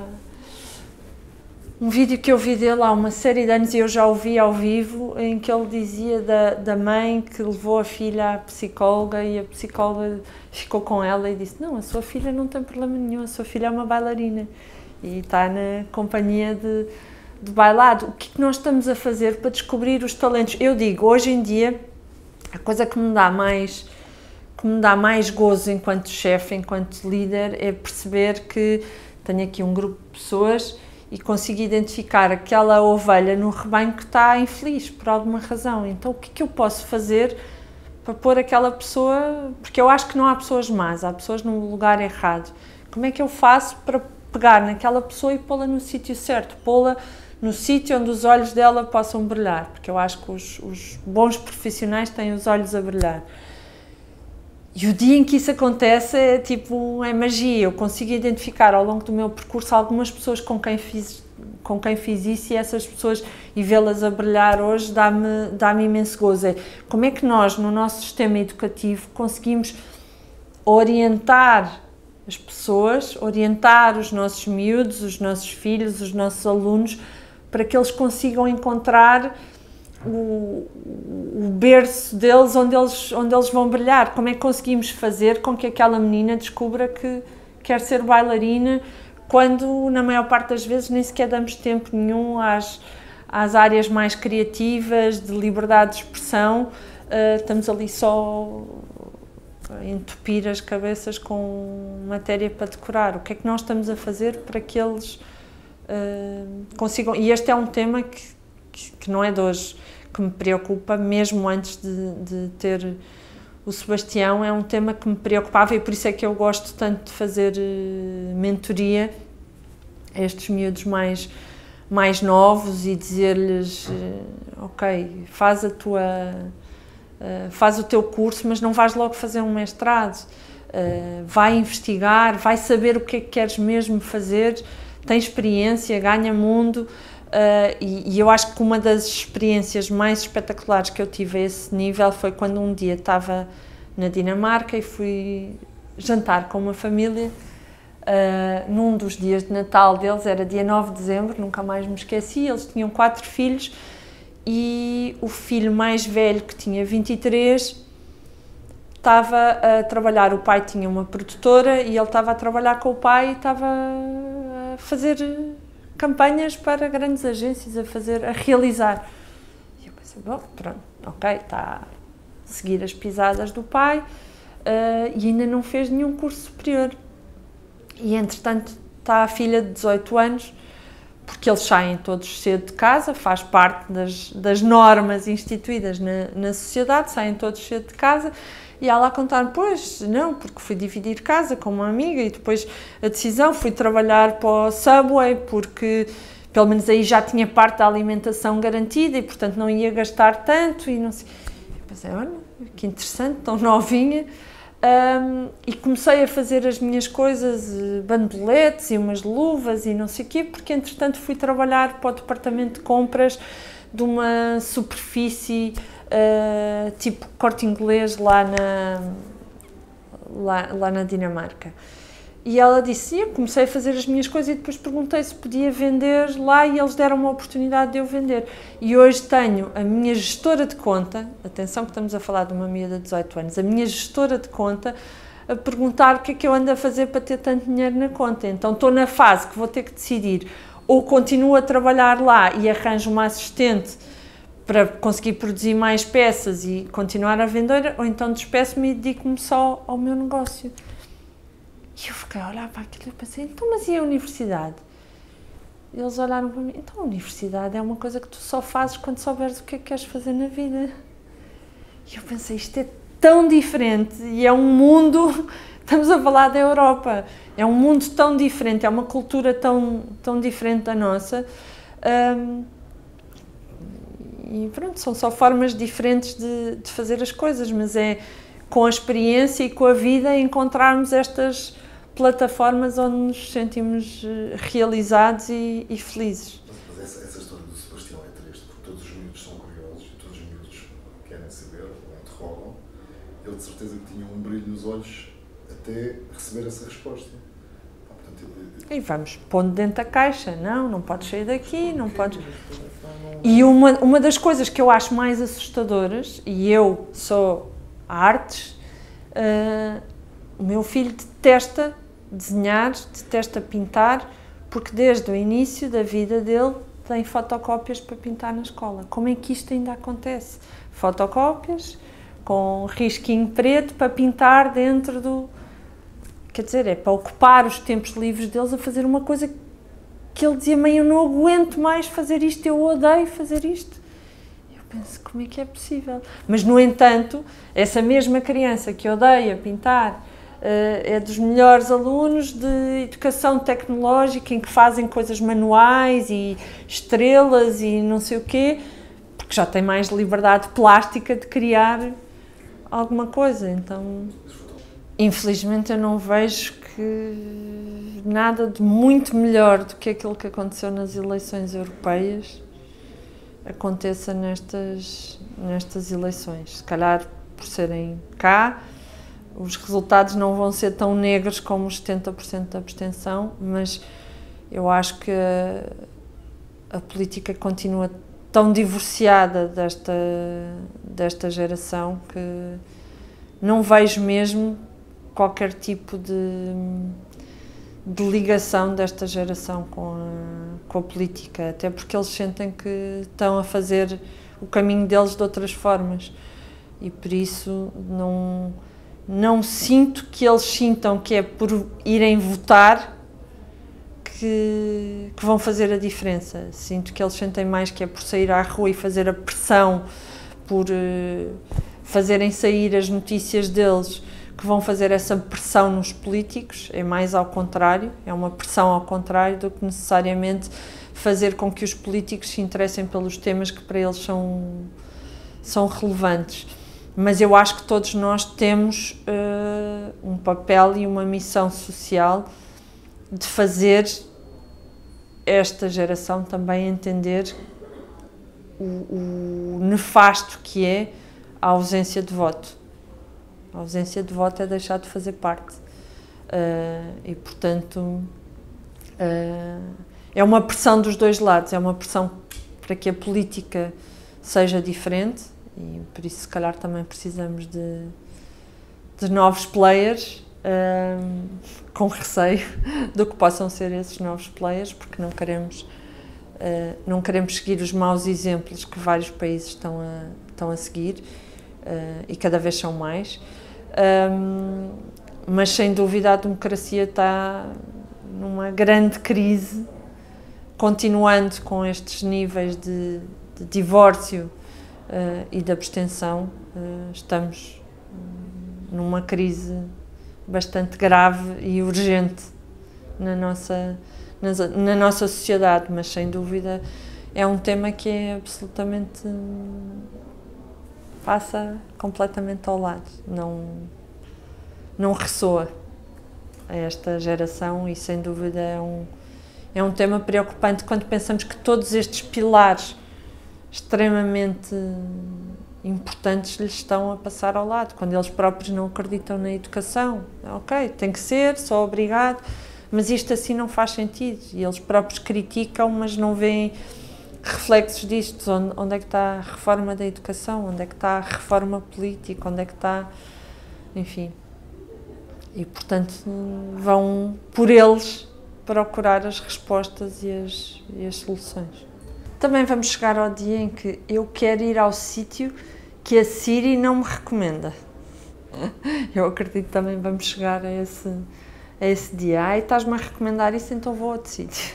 um vídeo que eu vi dele há uma série de anos e eu já o vi ao vivo, em que ele dizia da, da mãe que levou a filha à psicóloga e a psicóloga ficou com ela e disse: não, a sua filha não tem problema nenhum, a sua filha é uma bailarina e está na companhia de, de bailado. O que é que nós estamos a fazer para descobrir os talentos? Eu digo, hoje em dia, a coisa que me dá mais, que me dá mais gozo enquanto chefe, enquanto líder, é perceber que tenho aqui um grupo de pessoas e consigo identificar aquela ovelha no rebanho que está infeliz por alguma razão. Então, o que é que eu posso fazer para pôr aquela pessoa... Porque eu acho que não há pessoas más, há pessoas no lugar errado. Como é que eu faço para pegar naquela pessoa e pô-la no sítio certo? Pô-la no sítio onde os olhos dela possam brilhar. Porque eu acho que os, os bons profissionais têm os olhos a brilhar. E o dia em que isso acontece é tipo, é magia. Eu consigo identificar ao longo do meu percurso algumas pessoas com quem fiz, com quem fiz isso e essas pessoas, e vê-las a brilhar hoje dá-me dá-me imenso gozo. É, como é que nós, no nosso sistema educativo, conseguimos orientar as pessoas, orientar os nossos miúdos, os nossos filhos, os nossos alunos, para que eles consigam encontrar O, o berço deles onde, eles onde eles vão brilhar. Como é que conseguimos fazer com que aquela menina descubra que quer ser bailarina, quando na maior parte das vezes nem sequer damos tempo nenhum às, às áreas mais criativas, de liberdade de expressão, uh, estamos ali só a entupir as cabeças com matéria para decorar. O que é que nós estamos a fazer para que eles uh, consigam... E este é um tema que, que, que não é de hoje, que me preocupa, mesmo antes de, de ter o Sebastião, é um tema que me preocupava e por isso é que eu gosto tanto de fazer uh, mentoria a estes miúdos mais, mais novos e dizer-lhes, uh, ok, faz a tua, uh, faz o teu curso, mas não vais logo fazer um mestrado, uh, vai investigar, vai saber o que é que queres mesmo fazer, tem experiência, ganha mundo. Uh, e, e eu acho que uma das experiências mais espetaculares que eu tive a esse nível foi quando um dia estava na Dinamarca e fui jantar com uma família, uh, num dos dias de Natal deles, era dia nove de dezembro, nunca mais me esqueci. Eles tinham quatro filhos e o filho mais velho, que tinha vinte e três, estava a trabalhar, o pai tinha uma produtora e ele estava a trabalhar com o pai e estava a fazer campanhas para grandes agências, a fazer, a realizar. E eu pensei, bom, pronto, ok, está a seguir as pisadas do pai, uh, e ainda não fez nenhum curso superior. E, entretanto, está a filha de dezoito anos, porque eles saem todos cedo de casa, faz parte das, das normas instituídas na, na sociedade, saem todos cedo de casa, e ela a contar, pois, não, porque fui dividir casa com uma amiga e depois a decisão, fui trabalhar para o Subway, porque pelo menos aí já tinha parte da alimentação garantida e, portanto, não ia gastar tanto e não sei. Eu pensei, olha, que interessante, tão novinha. Um, e comecei a fazer as minhas coisas, bandoletes e umas luvas e não sei o quê, porque, entretanto, fui trabalhar para o departamento de compras de uma superfície Uh, tipo Corte Inglês lá na, lá, lá na Dinamarca. E ela disse, eu comecei a fazer as minhas coisas e depois perguntei se podia vender lá e eles deram uma oportunidade de eu vender. E hoje tenho a minha gestora de conta, atenção que estamos a falar de uma miúda de dezoito anos, a minha gestora de conta a perguntar o que é que eu ando a fazer para ter tanto dinheiro na conta. Então estou na fase que vou ter que decidir, ou continuo a trabalhar lá e arranjo uma assistente para conseguir produzir mais peças e continuar a vender, ou então despeço-me e dedico-me só ao meu negócio. E eu fiquei a olhar para aquilo e pensei, então, mas e a universidade? E eles olharam para mim, então a universidade é uma coisa que tu só fazes quando souberes o que é que queres fazer na vida. E eu pensei, isto é tão diferente, e é um mundo, estamos a falar da Europa, é um mundo tão diferente, é uma cultura tão, tão diferente da nossa. Um, E pronto, são só formas diferentes de, de fazer as coisas, mas é com a experiência e com a vida encontrarmos estas plataformas onde nos sentimos realizados e, e felizes. Mas, mas essa, essa história do Sebastião é triste, porque todos os miúdos são curiosos e todos os miúdos querem saber, ou interrogam. Ele de certeza que tinha um brilho nos olhos até receber essa resposta. Ah, portanto, ele... E vamos pondo dentro da caixa, não, não podes sair daqui, não podes... E uma, uma das coisas que eu acho mais assustadoras, e eu sou artes, uh, o meu filho detesta desenhar, detesta pintar, porque desde o início da vida dele tem fotocópias para pintar na escola. Como é que isto ainda acontece? Fotocópias, com risquinho preto para pintar dentro do... Quer dizer, é para ocupar os tempos livres deles a fazer uma coisa que ele dizia, mãe, eu não aguento mais fazer isto, eu odeio fazer isto. Eu penso, como é que é possível? Mas, no entanto, essa mesma criança que odeia pintar é dos melhores alunos de educação tecnológica, em que fazem coisas manuais e estrelas e não sei o quê, porque já tem mais liberdade plástica de criar alguma coisa. Então, infelizmente, eu não vejo que nada de muito melhor do que aquilo que aconteceu nas eleições europeias aconteça nestas, nestas eleições. Se calhar, por serem cá, os resultados não vão ser tão negros como os setenta por cento da abstenção, mas eu acho que a, a política continua tão divorciada desta, desta geração que não vejo mesmo qualquer tipo de, de ligação desta geração com a, com a política, até porque eles sentem que estão a fazer o caminho deles de outras formas e por isso não... Não sinto que eles sintam que é por irem votar que, que vão fazer a diferença. Sinto que eles sentem mais que é por sair à rua e fazer a pressão, por uh, fazerem sair as notícias deles, que vão fazer essa pressão nos políticos. É mais ao contrário, é uma pressão ao contrário do que necessariamente fazer com que os políticos se interessem pelos temas que para eles são, são relevantes. Mas eu acho que todos nós temos uh, um papel e uma missão social de fazer esta geração também entender o, o nefasto que é a ausência de voto. A ausência de voto é deixar de fazer parte. Uh, e, portanto, uh, é uma pressão dos dois lados, é uma pressão para que a política seja diferente. E por isso, se calhar, também precisamos de, de novos players, um, com receio do que possam ser esses novos players, porque não queremos, uh, não queremos seguir os maus exemplos que vários países estão a, estão a seguir, uh, e cada vez são mais. Um, mas, sem dúvida, a democracia está numa grande crise, continuando com estes níveis de, de divórcio Uh, e de abstenção, uh, estamos numa crise bastante grave e urgente na nossa, na, na nossa sociedade, mas sem dúvida é um tema que é absolutamente, passa completamente ao lado, não, não ressoa a esta geração e sem dúvida é um, é um tema preocupante quando pensamos que todos estes pilares extremamente importantes lhes estão a passar ao lado, quando eles próprios não acreditam na educação. Ok, tem que ser, sou obrigado, mas isto assim não faz sentido. E eles próprios criticam, mas não veem reflexos disto. Onde, onde é que está a reforma da educação? Onde é que está a reforma política? Onde é que está... Enfim. E, portanto, vão por eles procurar as respostas e as, e as soluções. Também vamos chegar ao dia em que eu quero ir ao sítio que a Siri não me recomenda. Eu acredito que também vamos chegar a esse, a esse dia. Ai, estás-me a recomendar isso, então vou a outro sítio.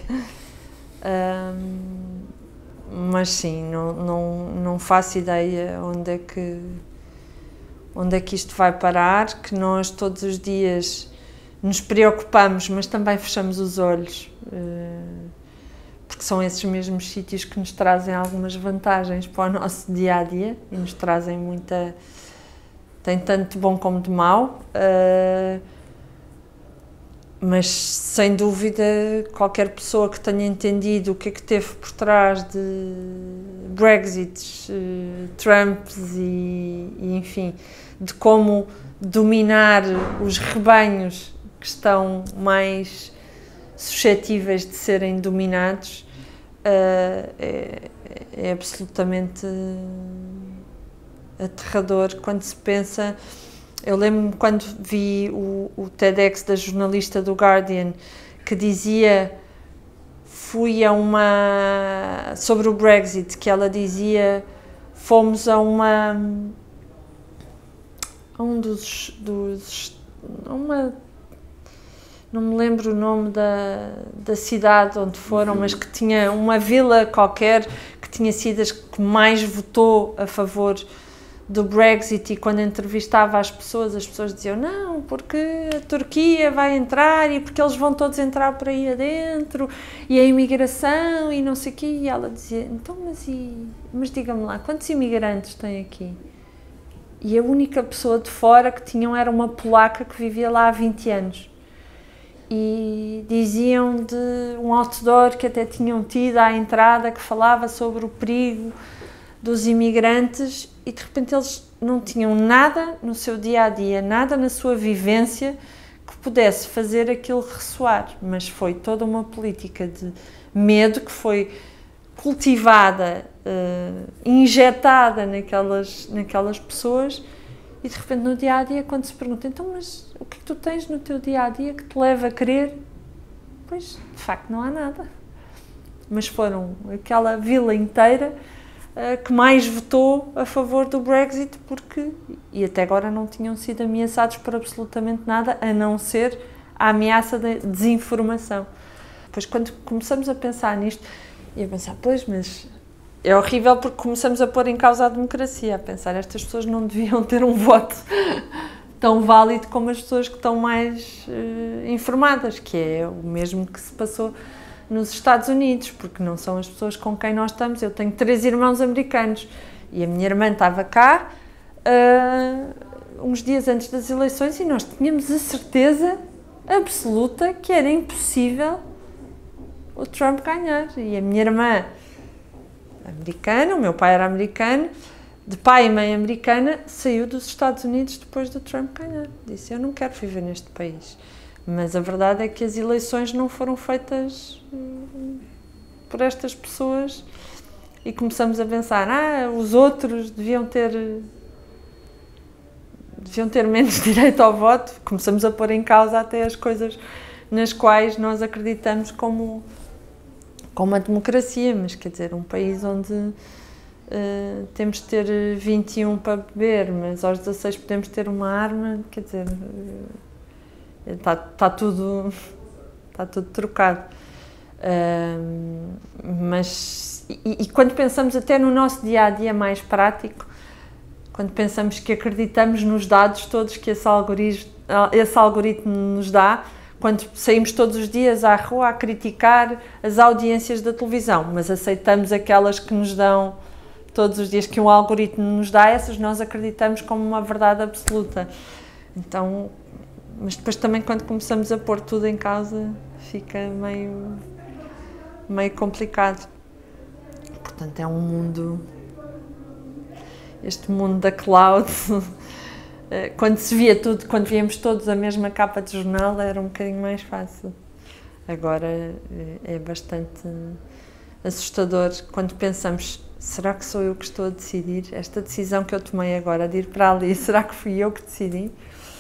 Um, mas sim, não, não, não faço ideia onde é que, onde é que isto vai parar, que nós todos os dias nos preocupamos, mas também fechamos os olhos. Uh, porque são esses mesmos sítios que nos trazem algumas vantagens para o nosso dia-a-dia e nos trazem muita... tem tanto de bom como de mau, uh, mas sem dúvida qualquer pessoa que tenha entendido o que é que teve por trás de Brexits, uh, Trumps e, e enfim, de como dominar os rebanhos que estão mais suscetíveis de serem dominados, uh, é, é absolutamente aterrador quando se pensa. Eu lembro-me quando vi o, o TEDx da jornalista do Guardian que dizia, fui a uma, sobre o Brexit, que ela dizia, fomos a uma, a um dos, dos uma, não me lembro o nome da, da cidade onde foram, mas que tinha uma vila qualquer que tinha sido as que mais votou a favor do Brexit, e quando entrevistava as pessoas, as pessoas diziam não, porque a Turquia vai entrar e porque eles vão todos entrar por aí adentro e a imigração e não sei o quê, e ela dizia, então mas, e, mas diga-me lá, quantos imigrantes tem aqui? E a única pessoa de fora que tinham era uma polaca que vivia lá há vinte anos. E diziam de um outdoor que até tinham tido à entrada que falava sobre o perigo dos imigrantes, e de repente eles não tinham nada no seu dia-a-dia, nada na sua vivência que pudesse fazer aquilo ressoar, mas foi toda uma política de medo que foi cultivada, uh, injetada naquelas, naquelas pessoas, e de repente no dia-a-dia quando se pergunta, então mas o que é que tu tens no teu dia-a-dia que te leva a querer? Pois, de facto não há nada. Mas foram aquela vila inteira que mais votou a favor do Brexit, porque, e até agora não tinham sido ameaçados por absolutamente nada, a não ser a ameaça da desinformação. Depois, quando começamos a pensar nisto, e a pensar, pois, mas é horrível porque começamos a pôr em causa a democracia, a pensar, estas pessoas não deviam ter um voto tão válido como as pessoas que estão mais uh, informadas, que é o mesmo que se passou nos Estados Unidos, porque não são as pessoas com quem nós estamos. Eu tenho três irmãos americanos e a minha irmã estava cá uh, uns dias antes das eleições e nós tínhamos a certeza absoluta que era impossível o Trump ganhar. E a minha irmã americana, o meu pai era americano, de pai e mãe americana, saiu dos Estados Unidos depois do Trump ganhar. Disse, eu não quero viver neste país. Mas a verdade é que as eleições não foram feitas por estas pessoas, e começamos a pensar, ah, os outros deviam ter deviam ter menos direito ao voto. Começamos a pôr em causa até as coisas nas quais nós acreditamos como, como a democracia, mas quer dizer, um país onde uh, temos de ter vinte e um para beber, mas aos dezasseis podemos ter uma arma, quer dizer, está, está tudo está tudo trocado. Uh, mas e, e quando pensamos até no nosso dia-a-dia mais prático, quando pensamos que acreditamos nos dados todos que esse algoritmo, esse algoritmo nos dá, quando saímos todos os dias à rua a criticar as audiências da televisão, mas aceitamos aquelas que nos dão todos os dias, que um algoritmo nos dá, essas nós acreditamos como uma verdade absoluta. Então, mas depois também quando começamos a pôr tudo em causa, fica meio, meio complicado. Portanto, é um mundo, este mundo da cloud, quando se via tudo, quando víamos todos a mesma capa de jornal, era um bocadinho mais fácil. Agora é bastante assustador quando pensamos, será que sou eu que estou a decidir? Esta decisão que eu tomei agora de ir para ali, será que fui eu que decidi?